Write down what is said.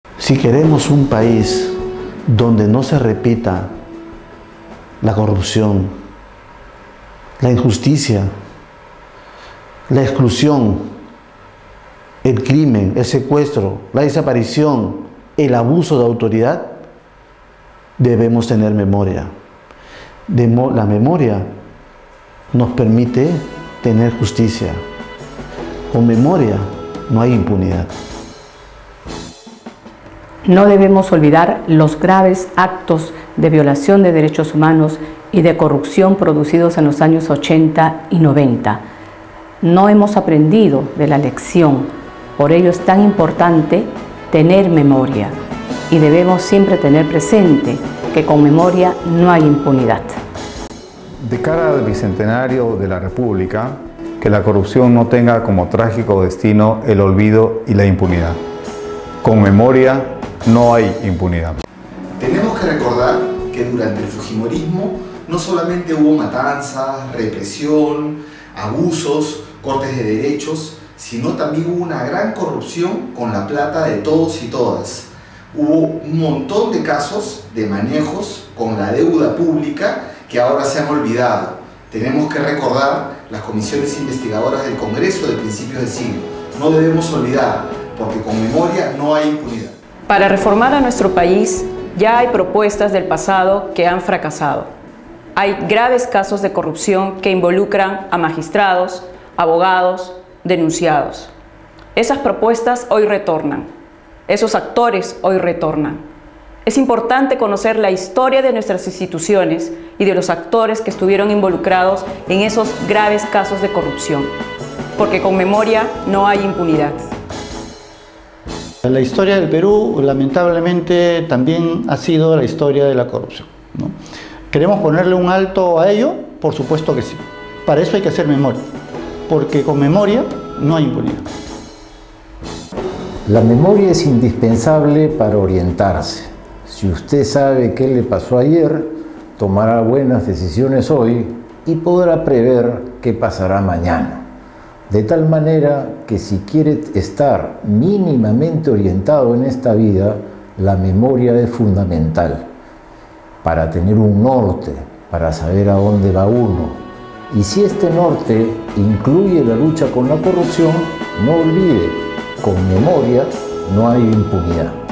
Si queremos un país donde no se repita la corrupción, la injusticia, la exclusión, el crimen, el secuestro, la desaparición, el abuso de autoridad, debemos tener memoria. La memoria nos permite tener justicia. Con memoria no hay impunidad. No debemos olvidar los graves actos de violación de derechos humanos y de corrupción producidos en los años 80 y 90. No hemos aprendido de la lección, por ello es tan importante tener memoria y debemos siempre tener presente que con memoria no hay impunidad. De cara al bicentenario de la República, que la corrupción no tenga como trágico destino el olvido y la impunidad. Con memoria no hay impunidad. Tenemos que recordar que durante el fujimorismo no solamente hubo matanzas, represión, abusos, cortes de derechos, sino también hubo una gran corrupción con la plata de todos y todas. Hubo un montón de casos de manejos con la deuda pública que ahora se han olvidado. Tenemos que recordar las comisiones investigadoras del Congreso de principios del siglo. No debemos olvidar, porque con memoria no hay impunidad. Para reformar a nuestro país ya hay propuestas del pasado que han fracasado. Hay graves casos de corrupción que involucran a magistrados, abogados, denunciados. Esas propuestas hoy retornan. Esos actores hoy retornan. Es importante conocer la historia de nuestras instituciones y de los actores que estuvieron involucrados en esos graves casos de corrupción, porque con memoria no hay impunidad. La historia del Perú, lamentablemente, también ha sido la historia de la corrupción, ¿no? ¿Queremos ponerle un alto a ello? Por supuesto que sí. Para eso hay que hacer memoria, porque con memoria no hay impunidad. La memoria es indispensable para orientarse. Si usted sabe qué le pasó ayer, tomará buenas decisiones hoy y podrá prever qué pasará mañana. De tal manera que si quiere estar mínimamente orientado en esta vida, la memoria es fundamental para tener un norte, para saber a dónde va uno. Y si este norte incluye la lucha con la corrupción, no olvide, con memoria no hay impunidad.